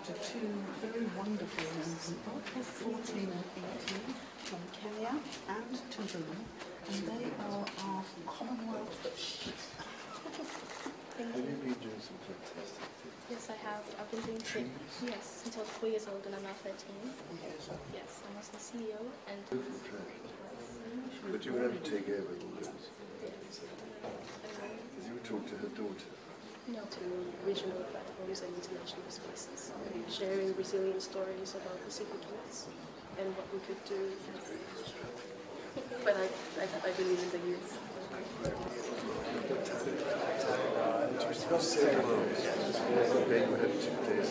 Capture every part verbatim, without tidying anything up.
to two very wonderful young people, fourteen and eighteen, from Kenya and Tanzania, and they are our Commonwealth. Have you been doing some fantastic things? Yes, I have. I've been doing it, yes, since I was four years old and I'm now thirteen. Yes, I'm also the C E O and... But you would have to take over all this. Did you talk to her daughter? No. To regional platforms and international spaces, sharing resilient stories about Pacific youths and what we could do. But I, I, I believe in the youth. They would have two days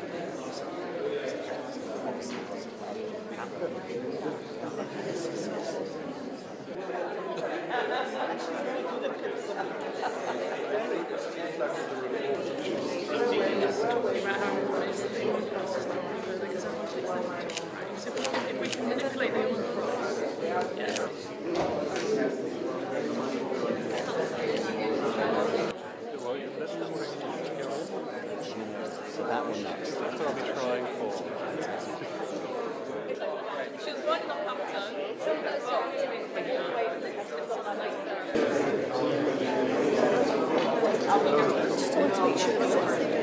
if we can manipulate the yeah. So that one next. That's what I'll be trying for. She was working on Hamilton. I just want to make sure